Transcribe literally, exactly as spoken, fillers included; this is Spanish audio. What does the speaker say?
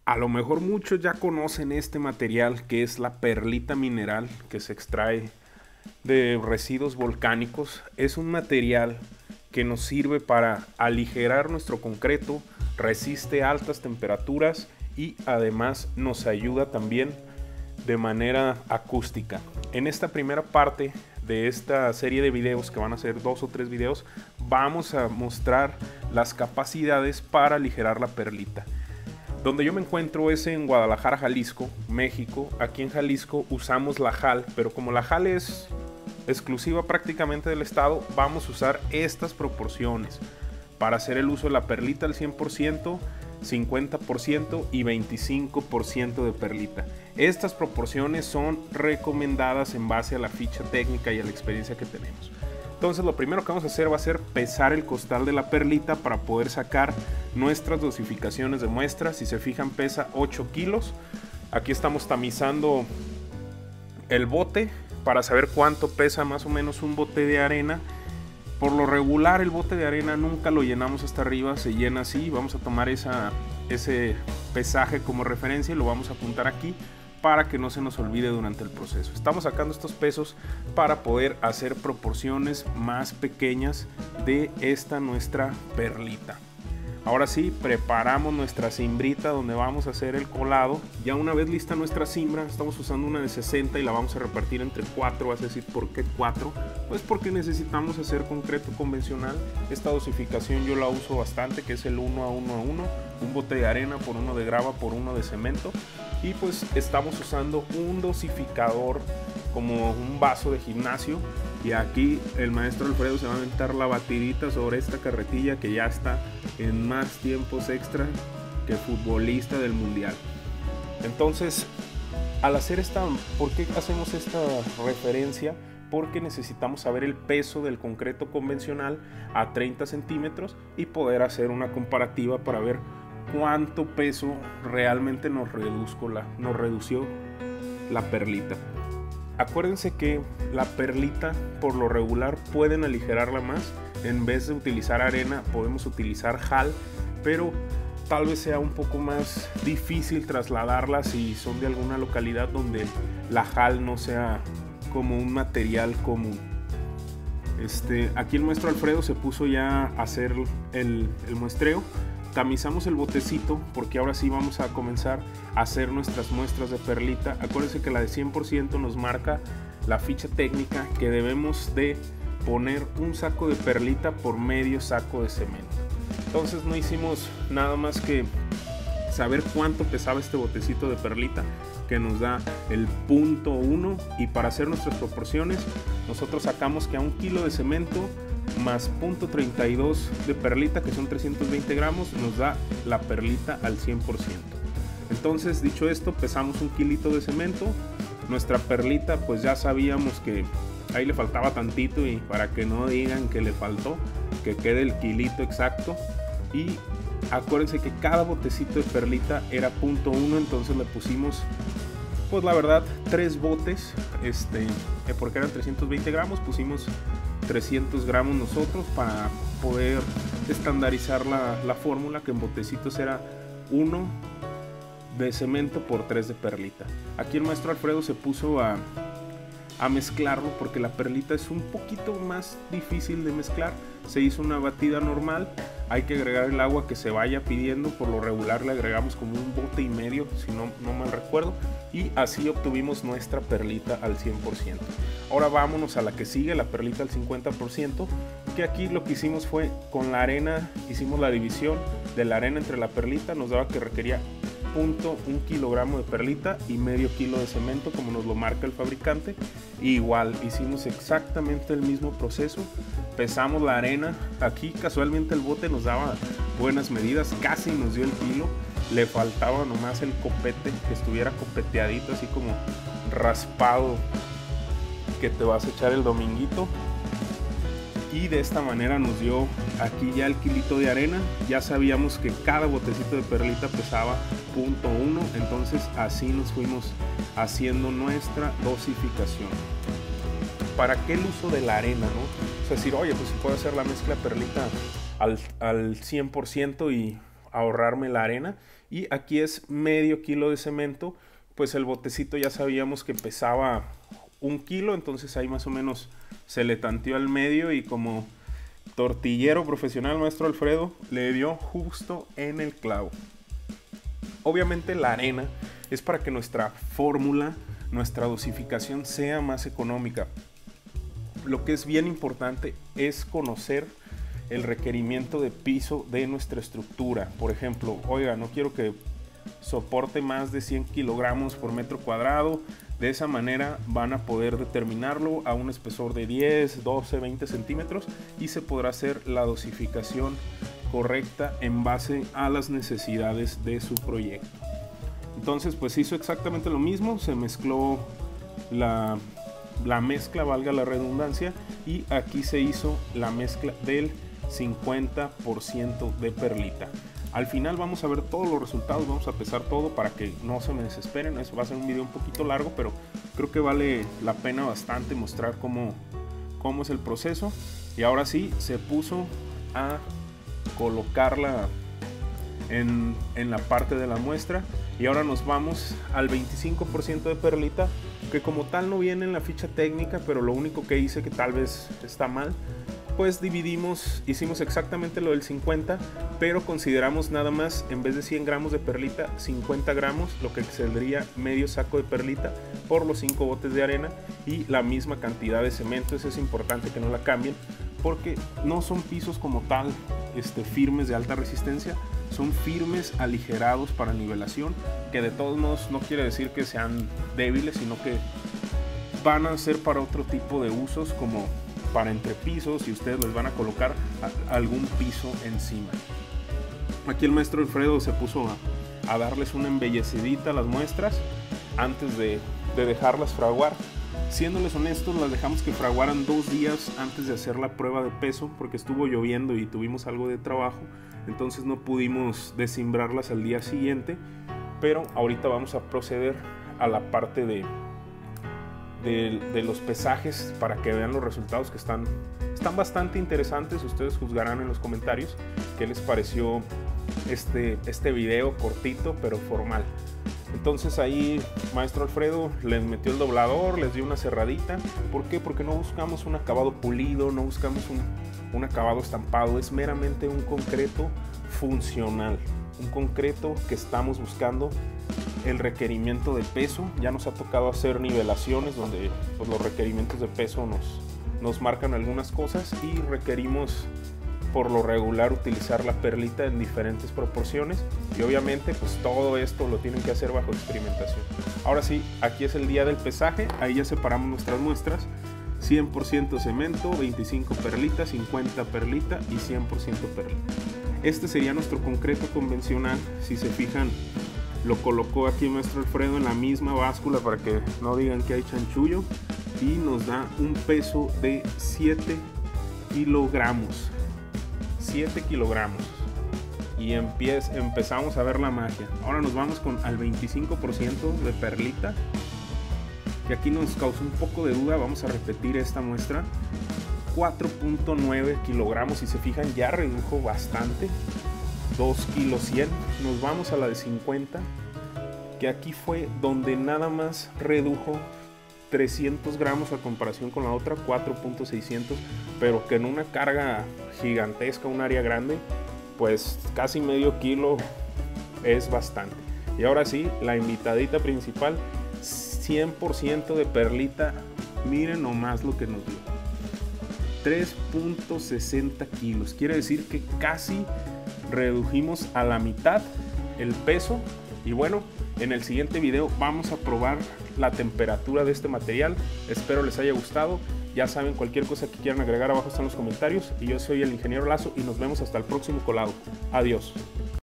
A lo mejor muchos ya conocen este material que es la perlita mineral que se extrae de residuos volcánicos. Es un material que nos sirve para aligerar nuestro concreto, resiste altas temperaturas y además nos ayuda también de manera acústica. En esta primera parte de esta serie de videos, que van a ser dos o tres videos, vamos a mostrar las capacidades para aligerar la perlita. Donde yo me encuentro es en Guadalajara, Jalisco, México. Aquí en Jalisco usamos la J A L, pero como la J A L es exclusiva prácticamente del estado, vamos a usar estas proporciones para hacer el uso de la perlita al cien por ciento, cincuenta por ciento y veinticinco por ciento de perlita. Estas proporciones son recomendadas en base a la ficha técnica y a la experiencia que tenemos. Entonces lo primero que vamos a hacer va a ser pesar el costal de la perlita para poder sacar nuestras dosificaciones de muestra. Si se fijan, pesa ocho kilos. Aquí estamos tamizando el bote para saber cuánto pesa más o menos un bote de arena. Por lo regular el bote de arena nunca lo llenamos hasta arriba, se llena así. Vamos a tomar esa, ese pesaje como referencia y lo vamos a apuntar aquí para que no se nos olvide durante el proceso. Estamos sacando estos pesos para poder hacer proporciones más pequeñas de esta nuestra perlita. Ahora sí, preparamos nuestra cimbrita donde vamos a hacer el colado. Ya una vez lista nuestra cimbra, estamos usando una de sesenta y la vamos a repartir entre cuatro. Vas a decir, ¿por qué cuatro? Pues porque necesitamos hacer concreto convencional. Esta dosificación yo la uso bastante, que es el uno a uno a uno. Un bote de arena por uno de grava por uno de cemento. Y pues estamos usando un dosificador como un vaso de gimnasio. Y aquí el maestro Alfredo se va a aventar la batidita sobre esta carretilla que ya está en más tiempos extra que futbolista del mundial. Entonces, al hacer esta, ¿por qué hacemos esta referencia? Porque necesitamos saber el peso del concreto convencional a treinta centímetros y poder hacer una comparativa para ver cuánto peso realmente nos, reduzco la, nos redució la perlita. Acuérdense que la perlita por lo regular pueden aligerarla más. En vez de utilizar arena podemos utilizar J A L, pero tal vez sea un poco más difícil trasladarla si son de alguna localidad donde la J A L no sea como un material común. Este, aquí el maestro Alfredo se puso ya a hacer el, el muestreo. Tamizamos el botecito porque ahora sí vamos a comenzar a hacer nuestras muestras de perlita. Acuérdense que la de cien por ciento nos marca la ficha técnica que debemos de poner un saco de perlita por medio saco de cemento. Entonces no hicimos nada más que saber cuánto pesaba este botecito de perlita, que nos da el punto uno, y para hacer nuestras proporciones nosotros sacamos que a un kilo de cemento más punto treinta y dos de perlita, que son trescientos veinte gramos, nos da la perlita al cien por ciento. Entonces, dicho esto, pesamos un kilito de cemento. Nuestra perlita, pues ya sabíamos que ahí le faltaba tantito, y para que no digan que le faltó, que quede el kilito exacto. Y acuérdense que cada botecito de perlita era punto uno, entonces le pusimos, pues la verdad, tres botes, este, porque eran trescientos veinte gramos, pusimos trescientos gramos nosotros para poder estandarizar la, la fórmula, que en botecitos era uno de cemento por tres de perlita. Aquí el maestro Alfredo se puso a, a mezclarlo porque la perlita es un poquito más difícil de mezclar. Se hizo una batida normal, hay que agregar el agua que se vaya pidiendo. Por lo regular le agregamos como un bote y medio, si no, no mal recuerdo, y así obtuvimos nuestra perlita al cien por ciento. Ahora vámonos a la que sigue, la perlita al cincuenta por ciento, que aquí lo que hicimos fue con la arena, hicimos la división de la arena entre la perlita, nos daba que requería punto un kilogramo de perlita y medio kilo de cemento, como nos lo marca el fabricante. Y igual hicimos exactamente el mismo proceso, pesamos la arena. Aquí casualmente el bote nos daba buenas medidas, casi nos dio el kilo, le faltaba nomás el copete, que estuviera copeteadito, así como raspado, que te vas a echar el dominguito. Y de esta manera nos dio aquí ya el kilito de arena. Ya sabíamos que cada botecito de perlita pesaba punto uno, entonces así nos fuimos haciendo nuestra dosificación. ¿Para qué el uso de la arena, no? O sea, decir, oye, pues si puedo hacer la mezcla perlita al, al cien por ciento y ahorrarme la arena. Y aquí es medio kilo de cemento. Pues el botecito ya sabíamos que pesaba un kilo, entonces ahí más o menos se le tanteó al medio y como tortillero profesional, maestro Alfredo le dio justo en el clavo. Obviamente la arena es para que nuestra fórmula, nuestra dosificación sea más económica. Lo que es bien importante es conocer el requerimiento de piso de nuestra estructura. Por ejemplo, oiga, no quiero que soporte más de cien kilogramos por metro cuadrado. De esa manera van a poder determinarlo a un espesor de diez, doce, veinte centímetros y se podrá hacer la dosificación correcta en base a las necesidades de su proyecto. Entonces pues hizo exactamente lo mismo, se mezcló la, la mezcla, valga la redundancia, y aquí se hizo la mezcla del cincuenta por ciento de perlita. Al final vamos a ver todos los resultados, vamos a pesar todo para que no se me desesperen. Eso va a ser un video un poquito largo, pero creo que vale la pena bastante mostrar cómo, cómo es el proceso. Y ahora sí, se puso a colocarla en, en la parte de la muestra. Y ahora nos vamos al veinticinco por ciento de perlita, que como tal no viene en la ficha técnica, pero lo único que hice que tal vez está mal, pues dividimos, hicimos exactamente lo del cincuenta, pero consideramos nada más, en vez de cien gramos de perlita, cincuenta gramos, lo que saldría medio saco de perlita por los cinco botes de arena y la misma cantidad de cemento. Eso es importante que no la cambien, porque no son pisos como tal este, firmes de alta resistencia, son firmes aligerados para nivelación, que de todos modos no quiere decir que sean débiles, sino que van a ser para otro tipo de usos, como para entrepisos, y ustedes les van a colocar a, algún piso encima. Aquí el maestro Alfredo se puso a, a darles una embellecidita a las muestras antes de, de dejarlas fraguar. Siéndoles honestos, las dejamos que fraguaran dos días antes de hacer la prueba de peso, porque estuvo lloviendo y tuvimos algo de trabajo, entonces no pudimos desimbrarlas al día siguiente. Pero ahorita vamos a proceder a la parte de De, de los pesajes para que vean los resultados, que están, están bastante interesantes. Ustedes juzgarán en los comentarios qué les pareció este, este video cortito pero formal. Entonces ahí maestro Alfredo les metió el doblador, les dio una cerradita. ¿Por qué? Porque no buscamos un acabado pulido, no buscamos un, un acabado estampado, es meramente un concreto funcional, un concreto que estamos buscando el requerimiento de peso. Ya nos ha tocado hacer nivelaciones donde pues, los requerimientos de peso nos, nos marcan algunas cosas y requerimos por lo regular utilizar la perlita en diferentes proporciones, y obviamente pues todo esto lo tienen que hacer bajo experimentación. Ahora sí, aquí es el día del pesaje, ahí ya separamos nuestras muestras: cien por ciento cemento, veinticinco perlita, cincuenta perlita y cien por ciento perlita. Este sería nuestro concreto convencional. Si se fijan, lo colocó aquí maestro Alfredo en la misma báscula para que no digan que hay chanchullo, y nos da un peso de siete kilogramos. siete kilogramos. Y empiez, empezamos a ver la magia. Ahora nos vamos con al veinticinco por ciento de perlita, que aquí nos causó un poco de duda. Vamos a repetir esta muestra. cuatro punto nueve kilogramos. Si se fijan, ya redujo bastante. dos kilos cien. Nos vamos a la de cincuenta, que aquí fue donde nada más redujo trescientos gramos a comparación con la otra, cuatro punto seiscientos, pero que en una carga gigantesca, un área grande, pues casi medio kilo es bastante. Y ahora sí, la invitadita principal, cien por ciento de perlita. Miren nomás lo que nos dio, tres punto sesenta kilos. Quiere decir que casi redujimos a la mitad el peso. Y bueno, en el siguiente video vamos a probar la temperatura de este material. Espero les haya gustado. Ya saben, cualquier cosa que quieran agregar, abajo están los comentarios. Y yo soy el ingeniero Lazo y nos vemos hasta el próximo colado. Adiós.